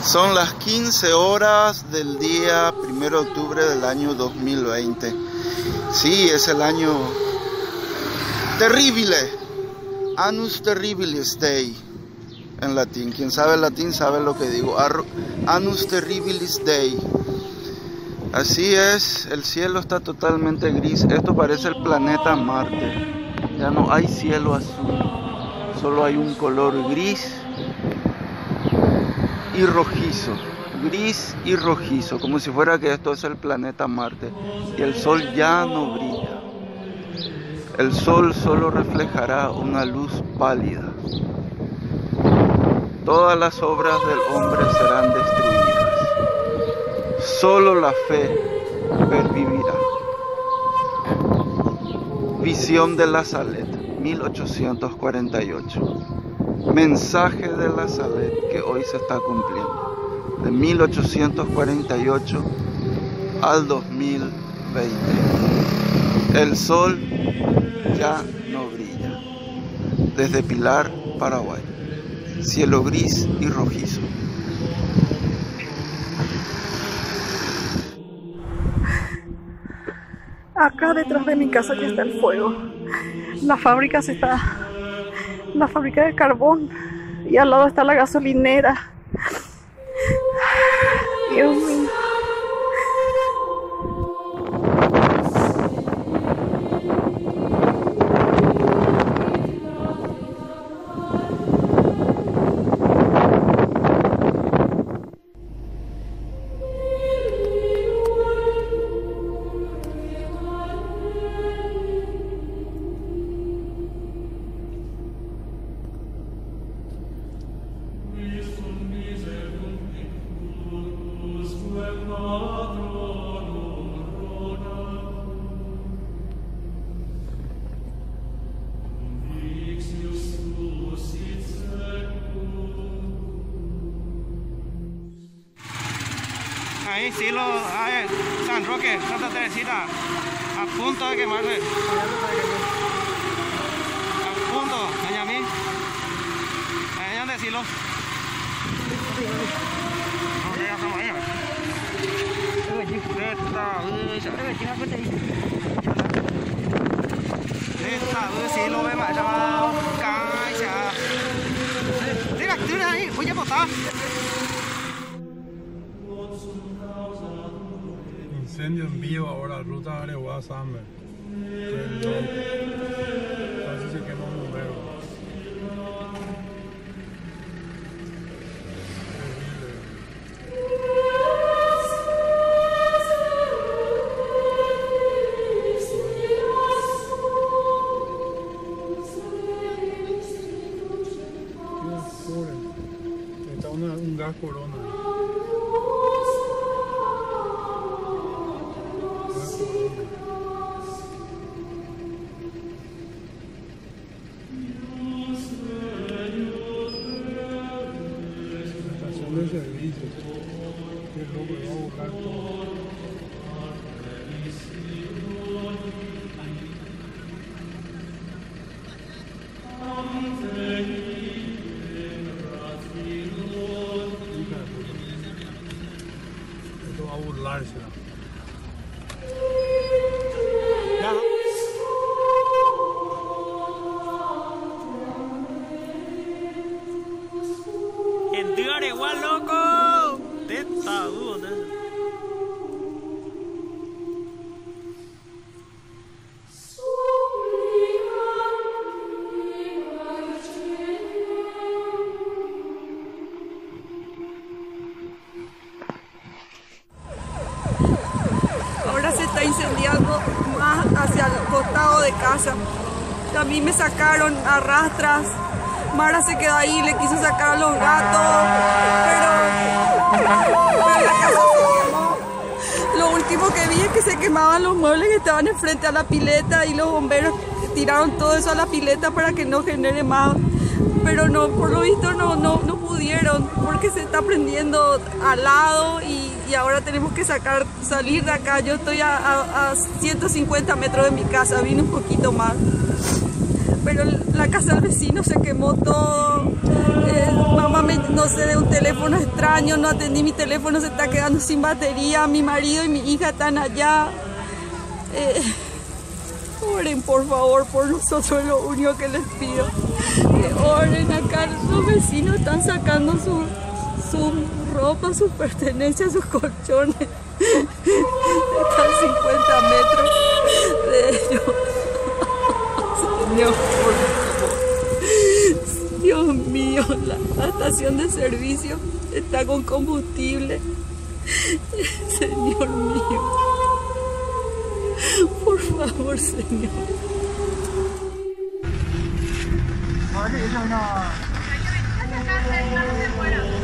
Son las 15 horas del día 1 de octubre del año 2020. Sí, es el año terrible. Annus Terribilis Day en latín. Quien sabe latín sabe lo que digo. Annus Terribilis Day. Así es, el cielo está totalmente gris. Esto parece el planeta Marte. Ya no hay cielo azul. Solo hay un color gris y rojizo. Gris y rojizo, como si fuera que esto es el planeta Marte. Y el sol ya no brilla. El sol solo reflejará una luz pálida. Todas las obras del hombre serán destruidas. Solo la fe pervivirá. Visión de La Salette, 1848. Mensaje de La Salette que hoy se está cumpliendo. De 1848 al 2020. El sol ya no brilla. Desde Pilar, Paraguay. Cielo gris y rojizo. Acá detrás de mi casa ya está el fuego. La fábrica de carbón. Y al lado está la gasolinera. Dios mío. Ahí sí San Roque, Santa Teresita, a punto de quemarse. A punto, allá a mí. Allá donde silo. Incendio en vivo ahora, ruta Areguá Summer. Casi se quema un bombero. Está un gas corona. De servicio, que loco, va a buscar todo. Esto va a burlarse. Igual loco, testadudo. Ahora se está incendiando más hacia el costado de casa. A mí me sacaron a rastras. Mara se quedó ahí, le quiso sacar a los gatos, pero la casa se quemó. Lo último que vi es que se quemaban los muebles que estaban enfrente a la pileta y los bomberos tiraron todo eso a la pileta para que no genere más. Pero no, por lo visto no pudieron porque se está prendiendo al lado y ahora tenemos que salir de acá. Yo estoy a 150 metros de mi casa, vine un poquito más. Pero la casa del vecino se quemó todo, Mamá, no sé, de un teléfono extraño, no atendí mi teléfono, se está quedando sin batería, mi marido y mi hija están allá. Oren por favor por nosotros, es lo único que les pido. Que oren acá, los vecinos están sacando su ropa, sus pertenencias, sus colchones. Están 50 metros de ellos. Señor, por favor. Dios mío, la estación de servicio está con combustible. Señor mío. Por favor, Señor. Ahora,